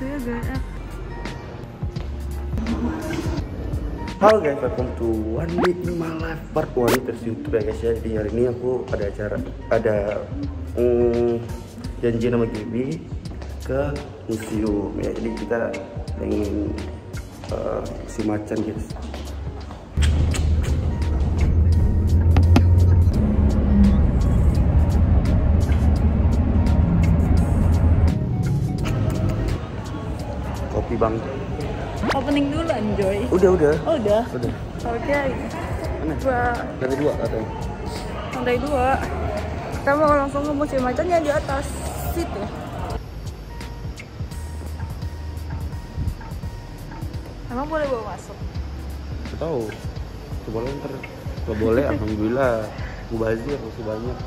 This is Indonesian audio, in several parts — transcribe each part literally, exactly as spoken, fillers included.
ya guys. Halo guys, welcome to One Week in My Life Part one versi YouTube ya guys ya. Di hari ini aku ada acara, ada mm, janji sama Gibi ke museum ya. Jadi kita pengen uh, si macan guys. Kopi bang. Opening dulu Anjoy. Udah udah. Oh udah. Udah. Oke. Okay. Mana? Dua. Dari dua katanya. Lantai dua. Kita mau langsung ke museum macannya di atas situ ya. Emang boleh bawa masuk? Gak tahu. Coba lo ntar. Gak boleh, alhamdulillah. Mubazir masih banyak.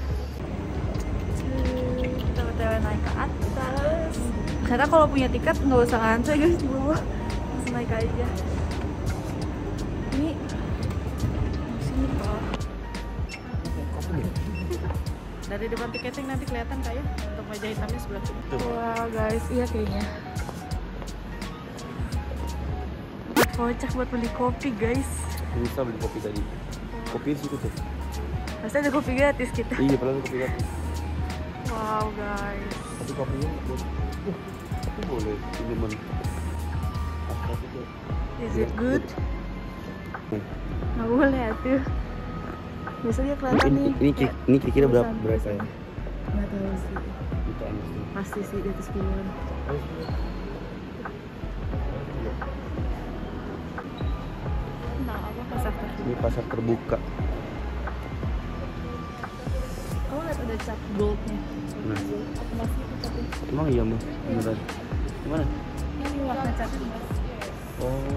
Kita btw naik ke atas. Ternyata kalau punya tiket nggak usah ngantri guys di bawah, langsung naik aja. Ini sini kok. Dari depan tiketing nanti kelihatan kayak untuk meja hitamnya sebelah sini. Wah guys, iya kayaknya. Kocak buat beli kopi guys. Bisa beli kopi tadi. Kopi di situ tuh. Pasti ada kopi gratis kita. Iya, padahal kopi gratis. Wow guys. Tapi kopinya buat uh, itu boleh minuman. Is it good? Nggak boleh tuh. Biasanya kelihatan Ini nih. ini ini, ini kira-kira berapa tulisan- berapa ya? Nggak tahu sih. Jutaan sih. Pasti sih di atas puluhan. Nah, apa pasar terbuka? Ini pasar terbuka. Kamu lihat ada cap goldnya. Nah. Apa masih itu capnya? Emang iya mah beneran. Gimana? Ini warna capnya. Oh.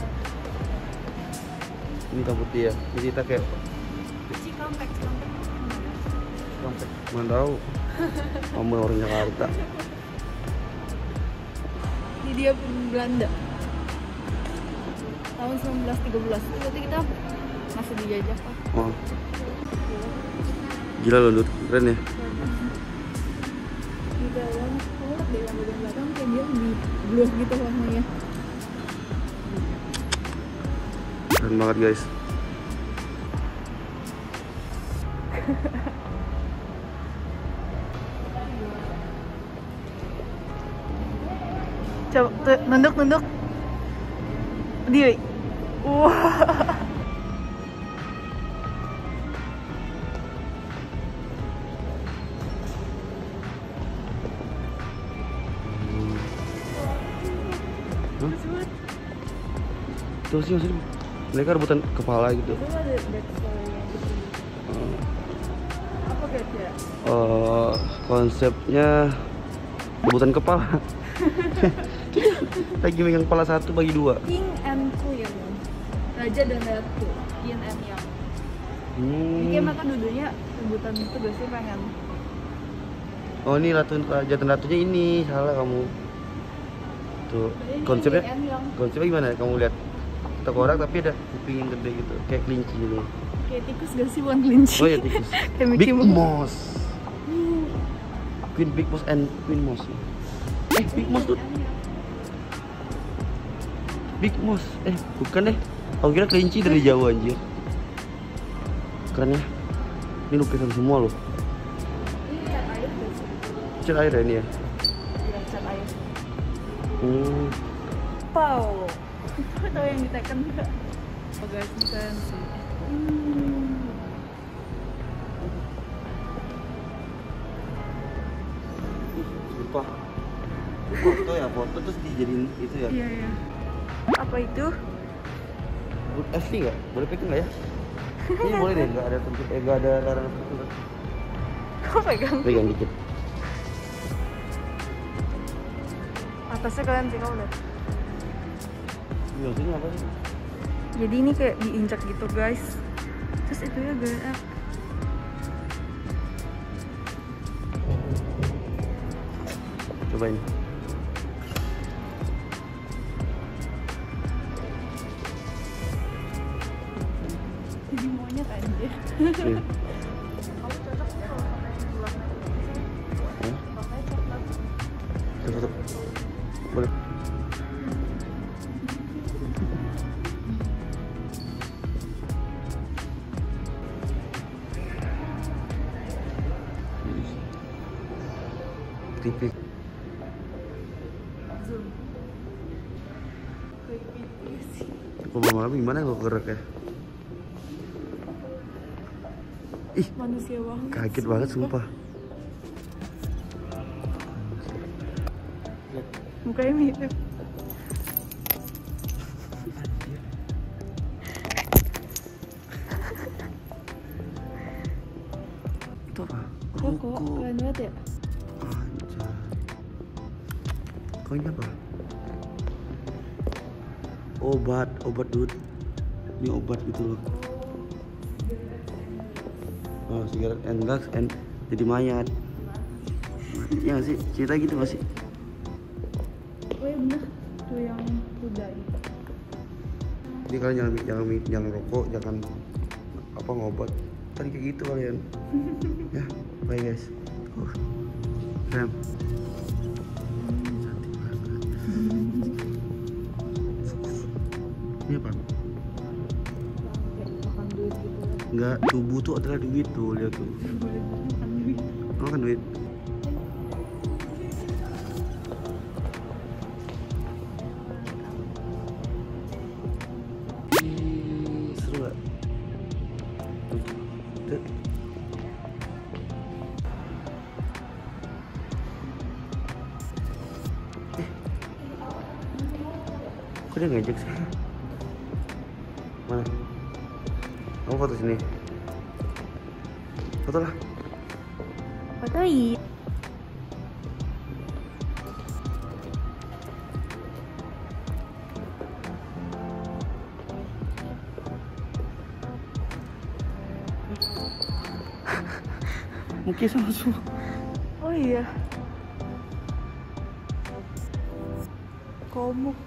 Ini hitam putih ya. Ini kita kayak Cikampek, Cikampek. Cikampek. Mana tahu. Kamu orang Jakarta. Ini dia Belanda. Tahun seribu sembilan ratus tiga belas. Berarti kita masih dijajah kok. Oh. Gila loh, Dut. Keren ya. Di dalam, kamu lihat deh yang bagian belakang kayak dia lebih blue gitu warnanya. Keren banget guys. Coba tuh, nunduk nunduk. Diri. Wah. Huh? Tuh sih maksudnya mereka rebutan kepala gitu. Itu ada backstory-nya gitu. Uh, Apa guys ya? uh, konsepnya rebutan kepala. Lagi megang kepala satu bagi dua. King and Queen, Raja dan Ratu, Yin and Yang. Hmm. Jadi mereka duduknya rebutan itu gak sih pengen? Oh ini ratu raja dan ratunya ini salah kamu. Tuh Ini konsepnya Yin and Yang. konsepnya gimana? Kamu lihat tengkorak tapi ada kuping yang gede gitu, kayak kelinci gitu. Kayak tikus gak sih bukan kelinci? Oh ya tikus. Kayak Big Mickey Mouse. Mouse. Queen Big Mouse and Queen Mouse. Eh Big Mouse tuh. Big Mouse. Eh bukan deh. Aku kira kelinci dari Jawa anjir. Keren ya. Ini lukisan semua loh. Ini cat air gak sih? Cat air ya ini ya. Iya cat air. Hmm. Wow. Tahu yang di Tekken nggak? Oh guys, ini keren sih. Hmm. Lupa. Foto ya foto terus dijadiin itu ya. Iya iya. Apa itu? F C nggak? Boleh pegang nggak ya? Ini boleh deh, nggak ada tentu, eh nggak ada larangan tertentu. Kok pegang? Pegang dikit. Atasnya keren sih, kamu lihat. Iya, ini apa sih? Jadi ini kayak diinjak gitu guys. Terus itu ya gerak. Cobain. Jadi monyet aja. Iya. Kamu cocok ya kalau pakai gelang. Hah? Pakai coklat. Coba, coba. Boleh. Tipik. Zoom. Kalau malam gimana kalau gerak ya? Ih, Manusia banget. kaget banget sumpah. Mukanya mirip. Itu apa? Rokok, keren banget ya? Anjay. Kok ini apa? Obat, obat dude. Ini obat gitu loh. Oh, sigaret and gas and jadi mayat. Ya nggak sih, cerita gitu nggak sih? Oh iya bener, tuh yang kuda itu. Jadi kalian jangan jangan jangan rokok, jangan apa ngobat. Tadi kayak gitu kalian. Ya, bye guys. Uh, Ram. Cantik banget. Ini apa? Kayak makan duit gitu. Enggak, tubuh tuh adalah duit tuh, lihat tuh. Makan duit. Makan duit. Seru gak? Tuh. Eh. Kok dia ngejek sih? Mana? Kamu foto sini. Foto lah. Fotoin. Mungkin sama semua. Oh iya. Komuk.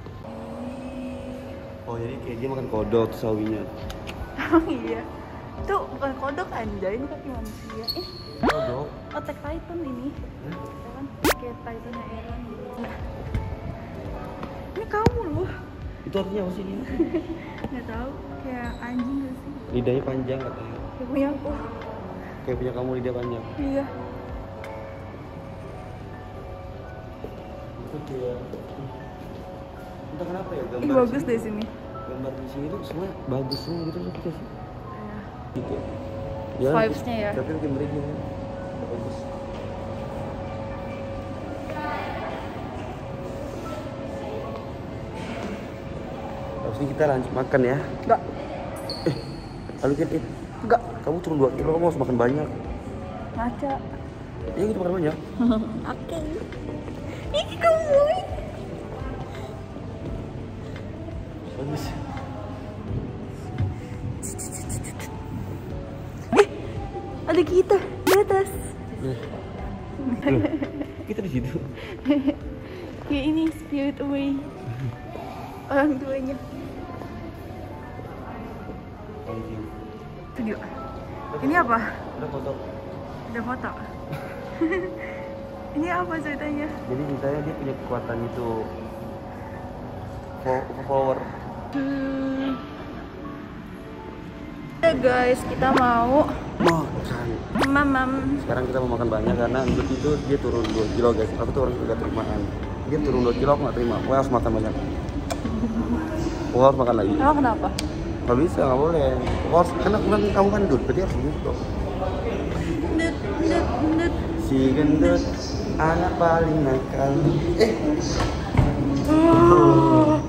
Oh jadi kayak dia makan kodok tuh sawinya. Oh iya. Itu bukan kodok anjay, ini kaki manusia. Eh, Kodok? Attack Titan ini. Hah? Ya kan? Kayak Titannya Eren. Nah. Ini kamu loh. Itu artinya apa sih ini? Nggak tahu, kayak anjing gak sih? Lidahnya panjang katanya. Kayak punya aku. Kayak punya kamu lidah panjang. Iya. Itu kayak entah kenapa ya gambar. Ih bagus sini, deh sini. Gambar di sini tuh semua bagus semua gitu loh sih. Iya. Gitu. Vibes-nya ya. Tapi makin merinding kan. Bagus. Habis ini kita lanjut makan ya. Enggak. Eh, lalu kan eh, Enggak. kamu turun dua kilo, kamu harus makan banyak. Ngaca. Iya gitu makan banyak. Oke. Ih kamu. Bagus. Eh, ada kita di atas. Loh, kita di situ. Ya ini Spirit Away. Orang tuanya. Anjing. Video. Ini apa? Udah foto. Ada foto. Ini apa ceritanya? Jadi ceritanya dia punya kekuatan itu. Fo- Power. Hmm. Ya guys, kita mau Makan. mamam. Sekarang kita mau makan banyak karena untuk itu dia turun dua kilo guys. Aku tuh orang gak terimaan. Dia turun dua kilo, aku gak terima. Aku harus makan banyak. Aku harus makan lagi. Emang kenapa? Gak bisa, gak boleh. Aku harus, karena kan kamu kan gendut, berarti harus gitu. Ndet, ndet, ndet. Si gendut, anak paling nakal. Eh, Oh.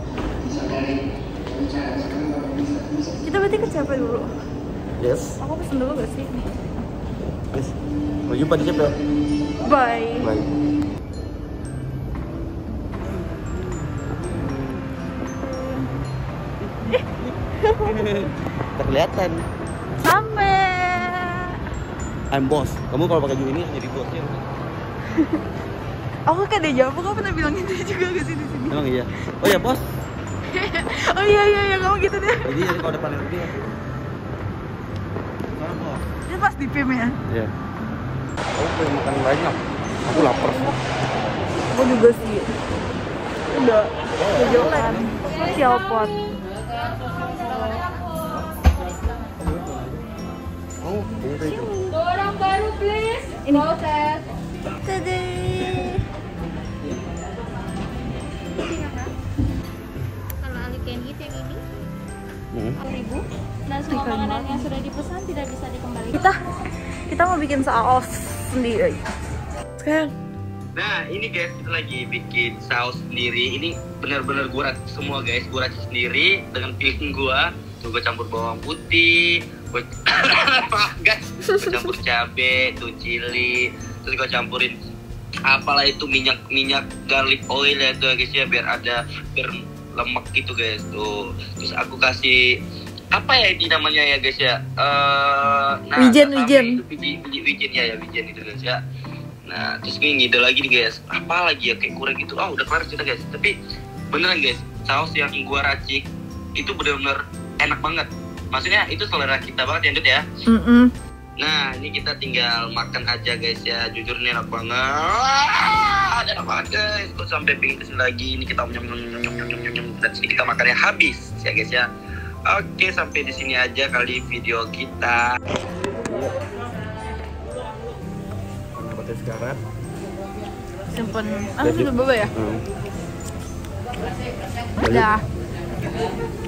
Kita berarti ke siapa dulu? yes. Aku pesen dulu gak sih? Yes. Mau jumpa di siapa? Bye. Bye. Terkelihatan. Sampai. I'm boss. Kamu kalau pakai baju ini jadi bosnya. Aku kayak deja vu, kamu pernah bilang gitu juga gak sih di sini? Emang iya. Oh ya bos. Oh iya iya iya kamu gitu deh. Jadi jadi kalau depan itu dia. Sekarang bos. Ini pas di P I M ya. Iya. Aku pengen makan banyak. Aku lapar. Aku juga sih. Udah. Jojokan. Si Alpot. Oh, ini itu. Orang baru please. Ini. Proses. Tadee. Kalau Ali Candy yang ini Hmm. sepuluh ribu dan semua Keren makanan banget. yang sudah dipesan tidak bisa dikembalikan. Kita kita mau bikin saus sendiri. Sekarang Nah ini guys, kita lagi bikin saus sendiri. Ini benar-benar gue racik semua guys. Gue racik sendiri dengan pilihan gue. Tuh gue campur bawang putih, gue guys, gue campur cabe, tuh chili, terus gue campurin apalah itu minyak minyak garlic oil ya tuh guys ya, biar ada biar lemak gitu guys tuh. Terus aku kasih apa ya ini namanya ya guys ya, uh, nah, Wijen, tatami wijen. itu, biji, biji wijen ya ya wijen itu guys ya. Nah terus gue ngide lagi nih guys, apa lagi ya kayak kurang gitu. Ah udah kelar cerita guys, tapi beneran guys, saus yang gua racik itu bener-bener enak banget. Maksudnya itu selera kita banget ya Dut ya. mm -mm. Nah ini kita tinggal makan aja guys ya, jujur ini enak banget. Ah, enak banget guys, kok sampai pingin kesini lagi. Ini kita nyam nyam nyam nyam nyam nyam nyam, dan sini kita makannya habis ya guys ya. Oke, sampai di sini aja kali video kita. Sekarang Simpen. Ah, sudah boba ya? Hmm. Udah.